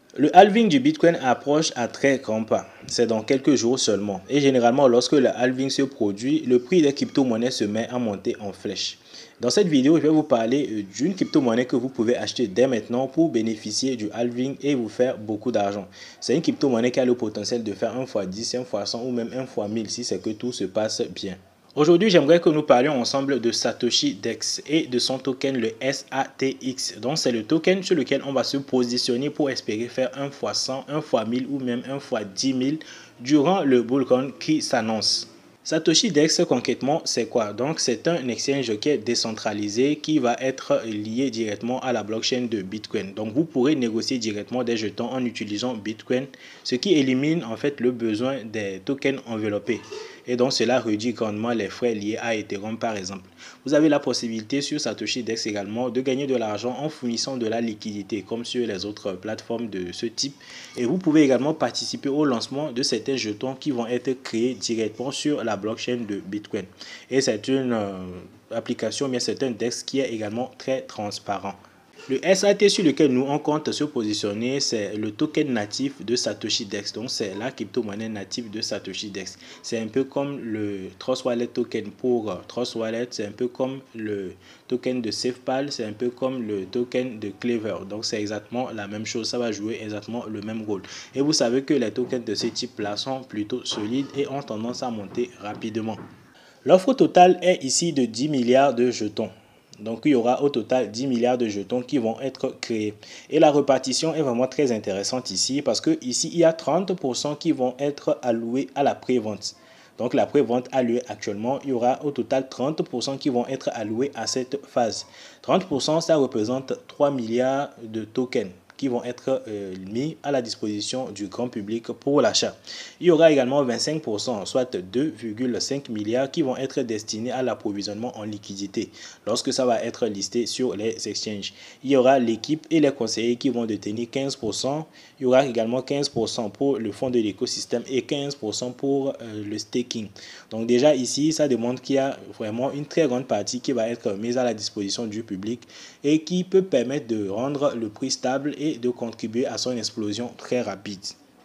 Le halving du Bitcoin approche à très grands pas. C'est dans quelques jours seulement. Et généralement, lorsque le halving se produit, le prix des crypto-monnaies se met à monter en flèche. Dans cette vidéo, je vais vous parler d'une crypto-monnaie que vous pouvez acheter dès maintenant pour bénéficier du halving et vous faire beaucoup d'argent. C'est une crypto-monnaie qui a le potentiel de faire 1 x 10, 1 x 100 ou même 1 x 1000 si c'est que tout se passe bien. Aujourd'hui, j'aimerais que nous parlions ensemble de Satoshi Dex et de son token, le SATX. Donc, c'est le token sur lequel on va se positionner pour espérer faire 1 x 100, 1 x 1000 ou même 1 x 10 000 durant le bullrun qui s'annonce. Satoshi Dex, concrètement, c'est quoi? Donc, c'est un exchange qui est décentralisé qui va être lié directement à la blockchain de Bitcoin. Donc, vous pourrez négocier directement des jetons en utilisant Bitcoin, ce qui élimine en fait le besoin des tokens enveloppés. Et donc, cela réduit grandement les frais liés à Ethereum, par exemple. Vous avez la possibilité sur Satoshi Dex également de gagner de l'argent en fournissant de la liquidité, comme sur les autres plateformes de ce type. Et vous pouvez également participer au lancement de certains jetons qui vont être créés directement sur la blockchain de Bitcoin. Et c'est une application, mais c'est un DEX qui est également très transparent. Le SAT sur lequel nous on compte se positionner, c'est le token natif de Satoshi Dex. Donc c'est la crypto-monnaie native de Satoshi Dex. C'est un peu comme le Trust Wallet token pour Trust Wallet, c'est un peu comme le token de SafePal, c'est un peu comme le token de Clever. Donc c'est exactement la même chose, ça va jouer exactement le même rôle. Et vous savez que les tokens de ce type-là sont plutôt solides et ont tendance à monter rapidement. L'offre totale est ici de 10 milliards de jetons. Donc, il y aura au total 10 milliards de jetons qui vont être créés. Et la répartition est vraiment très intéressante ici parce que ici, il y a 30% qui vont être alloués à la prévente. Donc, la prévente a lieu actuellement. Il y aura au total 30% qui vont être alloués à cette phase. 30%, ça représente 3 milliards de tokens qui vont être mis à la disposition du grand public pour l'achat. Il y aura également 25%, soit 2,5 milliards qui vont être destinés à l'approvisionnement en liquidité lorsque ça va être listé sur les exchanges. Il y aura l'équipe et les conseillers qui vont détenir 15%. Il y aura également 15% pour le fonds de l'écosystème et 15% pour le staking. Donc déjà ici, ça demande qu'il y a vraiment une très grande partie qui va être mise à la disposition du public et qui peut permettre de rendre le prix stable et de contribuer à son explosion très rapide.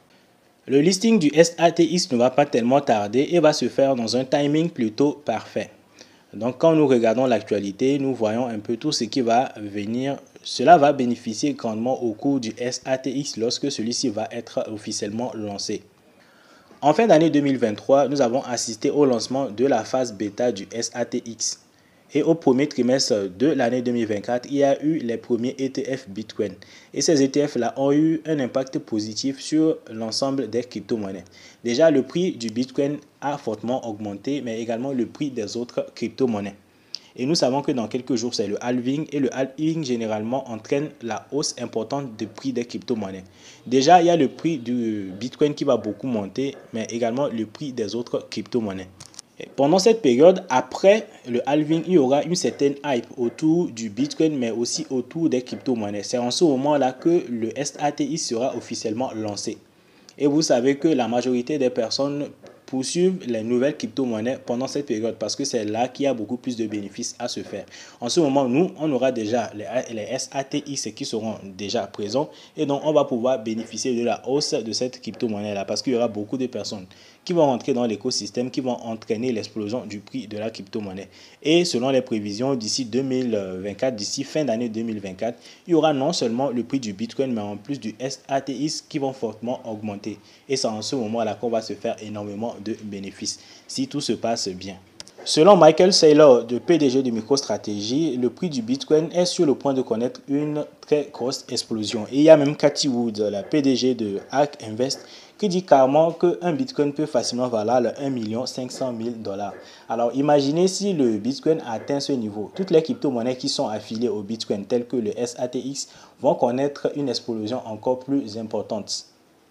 Le listing du SATX ne va pas tellement tarder et va se faire dans un timing plutôt parfait. Donc quand nous regardons l'actualité, nous voyons un peu tout ce qui va venir. Cela va bénéficier grandement au cours du SATX lorsque celui-ci va être officiellement lancé. En fin d'année 2023, nous avons assisté au lancement de la phase bêta du SATX. Et au premier trimestre de l'année 2024, il y a eu les premiers ETF Bitcoin. Et ces ETF-là ont eu un impact positif sur l'ensemble des crypto-monnaies. Déjà, le prix du Bitcoin a fortement augmenté, mais également le prix des autres crypto-monnaies. Et nous savons que dans quelques jours, c'est le halving. Et le halving, généralement, entraîne la hausse importante du prix des crypto-monnaies. Déjà, il y a le prix du Bitcoin qui va beaucoup monter, mais également le prix des autres crypto-monnaies. Pendant cette période, après le halving, il y aura une certaine hype autour du Bitcoin, mais aussi autour des crypto-monnaies. C'est en ce moment-là que le SATI sera officiellement lancé. Et vous savez que la majorité des personnes poursuivre les nouvelles crypto-monnaies pendant cette période parce que c'est là qu'il y a beaucoup plus de bénéfices à se faire. En ce moment, nous, on aura déjà les SATX qui seront déjà présents et donc on va pouvoir bénéficier de la hausse de cette crypto-monnaie-là parce qu'il y aura beaucoup de personnes qui vont rentrer dans l'écosystème, qui vont entraîner l'explosion du prix de la crypto-monnaie. Et selon les prévisions, d'ici 2024, d'ici fin d'année 2024, il y aura non seulement le prix du Bitcoin, mais en plus du SATX qui vont fortement augmenter. Et c'est en ce moment-là qu'on va se faire énormément de bénéfices, si tout se passe bien. Selon Michael Saylor, de PDG de MicroStrategy, le prix du Bitcoin est sur le point de connaître une très grosse explosion. Et il y a même Cathy Wood, la PDG de ARK Invest, qui dit carrément qu'un Bitcoin peut facilement valoir 1 500 000 $. Alors imaginez si le Bitcoin atteint ce niveau. Toutes les crypto-monnaies qui sont affiliées au Bitcoin, telles que le SATX, vont connaître une explosion encore plus importante.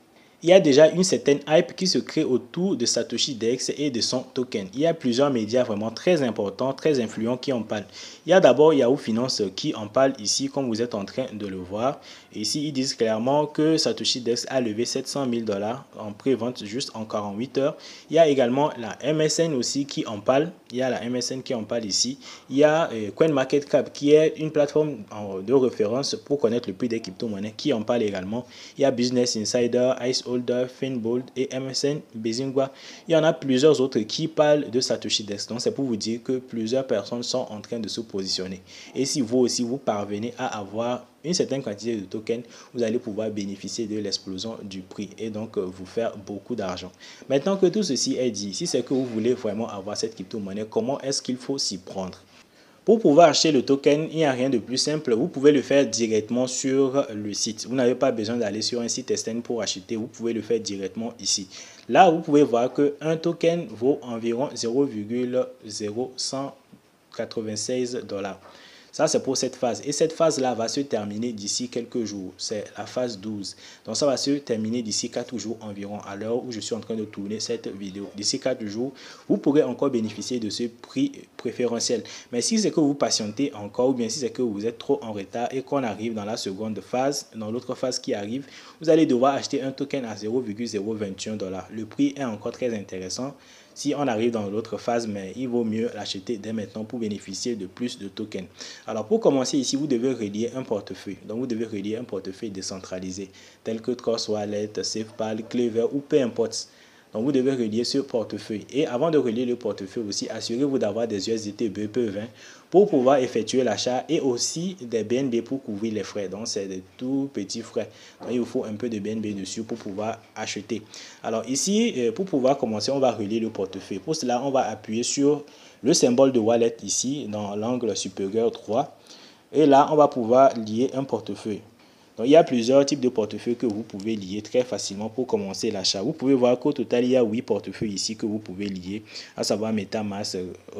il y a déjà une certaine hype qui se crée autour de Satoshi Dex et de son token. Il y a plusieurs médias vraiment très importants, très influents qui en parlent. Il y a d'abord Yahoo Finance qui en parle ici, comme vous êtes en train de le voir. Et ici, ils disent clairement que Satoshi Dex a levé 700 000 $ en pré-vente juste en 48 heures. Il y a également la MSN aussi qui en parle. Il y a la MSN qui en parle ici. Il y a CoinMarketCap qui est une plateforme de référence pour connaître le prix des crypto-monnaies qui en parle également. Il y a Business Insider, Iceholder, Finbold et MSN Bezingua. Il y en a plusieurs autres qui parlent de Satoshi Dex. Donc c'est pour vous dire que plusieurs personnes sont en train de se positionner. Et si vous aussi vous parvenez à avoir une certaine quantité de tokens, vous allez pouvoir bénéficier de l'explosion du prix et donc vous faire beaucoup d'argent. Maintenant que tout ceci est dit, si c'est que vous voulez vraiment avoir cette crypto-monnaie, comment est-ce qu'il faut s'y prendre? Pour pouvoir acheter le token, il n'y a rien de plus simple. Vous pouvez le faire directement sur le site. Vous n'avez pas besoin d'aller sur un site externe pour acheter. Vous pouvez le faire directement ici. Là, vous pouvez voir qu'un token vaut environ 0,0196 $. Ça, c'est pour cette phase. Et cette phase-là va se terminer d'ici quelques jours. C'est la phase 12. Donc, ça va se terminer d'ici 4 jours environ, à l'heure où je suis en train de tourner cette vidéo. D'ici 4 jours, vous pourrez encore bénéficier de ce prix préférentiel. Mais si c'est que vous patientez encore, ou bien si c'est que vous êtes trop en retard et qu'on arrive dans la seconde phase, dans l'autre phase qui arrive, vous allez devoir acheter un token à 0,021 $. Le prix est encore très intéressant si on arrive dans l'autre phase, mais il vaut mieux l'acheter dès maintenant pour bénéficier de plus de tokens. Alors pour commencer ici, vous devez relier un portefeuille. Donc vous devez relier un portefeuille décentralisé tel que Trust Wallet, SafePal, Clever ou peu importe. Donc vous devez relier ce portefeuille. Et avant de relier le portefeuille aussi, assurez-vous d'avoir des USDT BEP20 pour pouvoir effectuer l'achat et aussi des BNB pour couvrir les frais. Donc c'est des tout petits frais. Donc il vous faut un peu de BNB dessus pour pouvoir acheter. Alors ici, pour pouvoir commencer, on va relier le portefeuille. Pour cela, on va appuyer sur le symbole de wallet ici dans l'angle supérieur droit. Et là, on va pouvoir lier un portefeuille. Donc, il y a plusieurs types de portefeuilles que vous pouvez lier très facilement pour commencer l'achat. Vous pouvez voir qu'au total, il y a 8 portefeuilles ici que vous pouvez lier, à savoir MetaMask,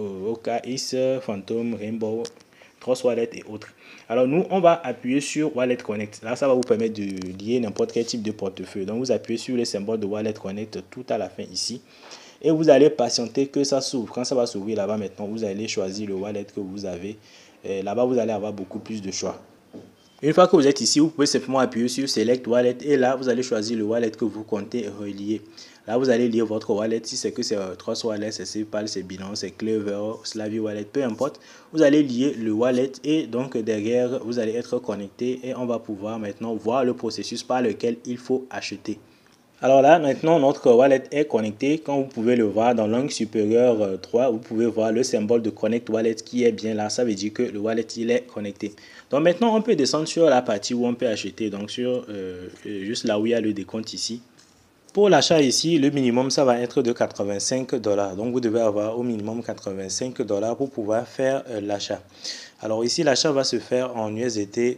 OKX, Phantom, Rainbow, Trust Wallet et autres. Alors, nous, on va appuyer sur Wallet Connect. Là, ça va vous permettre de lier n'importe quel type de portefeuille. Donc, vous appuyez sur le symbole de Wallet Connect tout à la fin ici. Et vous allez patienter que ça s'ouvre. Quand ça va s'ouvrir là-bas maintenant, vous allez choisir le wallet que vous avez. Là-bas, vous allez avoir beaucoup plus de choix. Une fois que vous êtes ici, vous pouvez simplement appuyer sur Select Wallet et là, vous allez choisir le wallet que vous comptez relier. Là, vous allez lire votre wallet. Si c'est que c'est Trust Wallet, c'est SafePal, c'est Binance, c'est Clever, Slavi Wallet, peu importe. Vous allez lier le wallet et donc derrière, vous allez être connecté et on va pouvoir maintenant voir le processus par lequel il faut acheter. Alors là, maintenant, notre wallet est connecté. Comme vous pouvez le voir dans l'angle supérieur droit, vous pouvez voir le symbole de Connect Wallet qui est bien là. Ça veut dire que le wallet, il est connecté. Donc maintenant, on peut descendre sur la partie où on peut acheter. Donc sur juste là où il y a le décompte ici. Pour l'achat ici, le minimum, ça va être de 85 $. Donc vous devez avoir au minimum 85 $ pour pouvoir faire l'achat. Alors ici, l'achat va se faire en USDT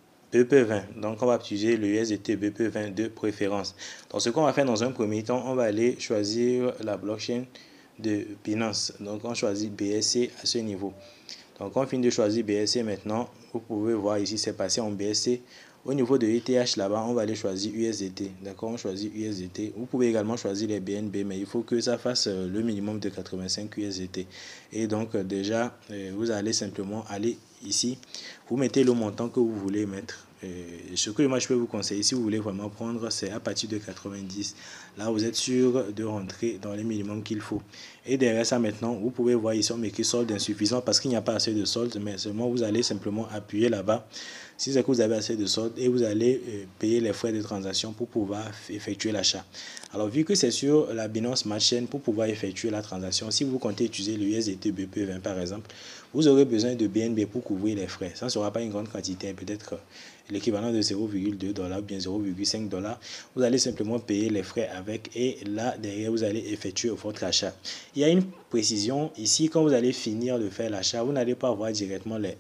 BEP20. Donc, on va utiliser le USDT BEP20 de préférence. Donc, ce qu'on va faire dans un premier temps, on va aller choisir la blockchain de Binance. Donc, on choisit BSC à ce niveau. Donc, on finit de choisir BSC maintenant. Vous pouvez voir ici, c'est passé en BSC. Au niveau de ETH, là-bas, on va aller choisir USDT. D'accord, on choisit USDT. Vous pouvez également choisir les BNB, mais il faut que ça fasse le minimum de 85 USDT. Et donc, déjà, vous allez simplement aller ici. Vous mettez le montant que vous voulez mettre. Ce que moi je peux vous conseiller, si vous voulez vraiment prendre, c'est à partir de 90. Là, vous êtes sûr de rentrer dans les minimums qu'il faut. Et derrière ça, maintenant, vous pouvez voir ici, on m'écrit solde insuffisant parce qu'il n'y a pas assez de solde, mais seulement vous allez simplement appuyer là-bas. Si c'est que vous avez assez de solde et vous allez payer les frais de transaction pour pouvoir effectuer l'achat. Alors, vu que c'est sur la Binance Smart Chain, pour pouvoir effectuer la transaction, si vous comptez utiliser le USDT BEP20 par exemple, vous aurez besoin de BNB pour couvrir les frais. Ça ne sera pas une grande quantité, peut-être l'équivalent de 0,2 $ ou bien 0,5 $. Vous allez simplement payer les frais avec et là, derrière, vous allez effectuer votre achat. Il y a une précision ici, quand vous allez finir de faire l'achat, vous n'allez pas avoir directement les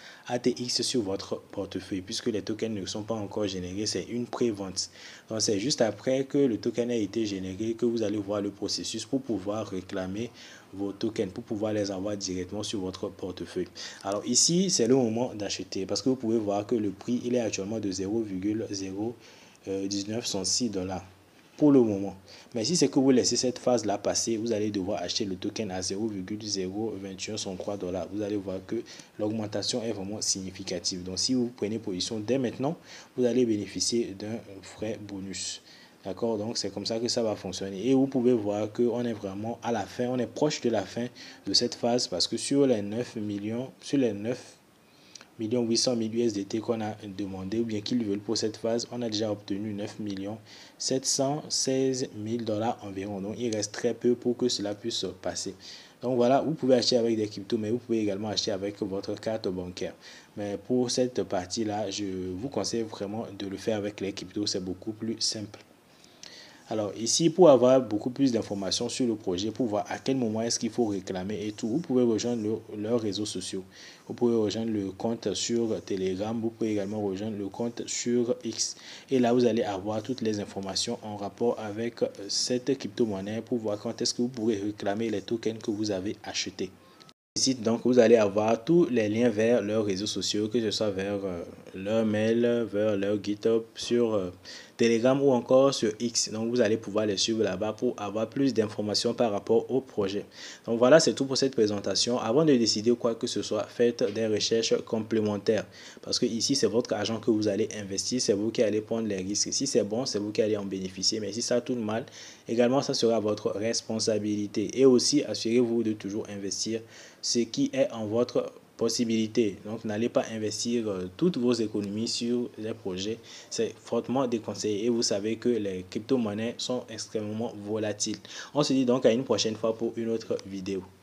SATX sur votre portefeuille puisque les tokens ne sont pas encore générés, c'est une pré-vente. Donc, c'est juste après que le token a été généré que vous allez voir le processus pour pouvoir réclamer vos tokens, pour pouvoir les avoir directement sur votre portefeuille. Alors ici, c'est le moment d'acheter parce que vous pouvez voir que le prix, il est actuellement de 0,01966 $. pour le moment. Mais si c'est que vous laissez cette phase-là passer, vous allez devoir acheter le token à 0,021 $. Vous allez voir que l'augmentation est vraiment significative. Donc, si vous prenez position dès maintenant, vous allez bénéficier d'un frais bonus. D'accord, donc c'est comme ça que ça va fonctionner. Et vous pouvez voir qu'on est vraiment à la fin, on est proche de la fin de cette phase parce que sur les 9 millions, sur les 9 800 000 USDT qu'on a demandé ou bien qu'ils veulent pour cette phase, on a déjà obtenu 9 716 000 $ environ. Donc il reste très peu pour que cela puisse passer. Donc voilà, vous pouvez acheter avec des cryptos, mais vous pouvez également acheter avec votre carte bancaire. Mais pour cette partie-là, je vous conseille vraiment de le faire avec les cryptos, c'est beaucoup plus simple. Alors ici, pour avoir beaucoup plus d'informations sur le projet, pour voir à quel moment est-ce qu'il faut réclamer et tout, vous pouvez rejoindre leurs réseaux sociaux. Vous pouvez rejoindre le compte sur Telegram, vous pouvez également rejoindre le compte sur X. Et là, vous allez avoir toutes les informations en rapport avec cette crypto-monnaie pour voir quand est-ce que vous pourrez réclamer les tokens que vous avez achetés. Ici, donc, vous allez avoir tous les liens vers leurs réseaux sociaux, que ce soit vers leur mail, vers leur GitHub, sur Telegram ou encore sur X. Donc, vous allez pouvoir les suivre là-bas pour avoir plus d'informations par rapport au projet. Donc, voilà, c'est tout pour cette présentation. Avant de décider quoi que ce soit, faites des recherches complémentaires. Parce que ici, c'est votre argent que vous allez investir. C'est vous qui allez prendre les risques. Si c'est bon, c'est vous qui allez en bénéficier. Mais si ça tourne mal, également, ça sera votre responsabilité. Et aussi, assurez-vous de toujours investir ce qui est en votre possibilité. Donc, n'allez pas investir toutes vos économies sur les projets. C'est fortement déconseillé. Et vous savez que les crypto-monnaies sont extrêmement volatiles. On se dit donc à une prochaine fois pour une autre vidéo.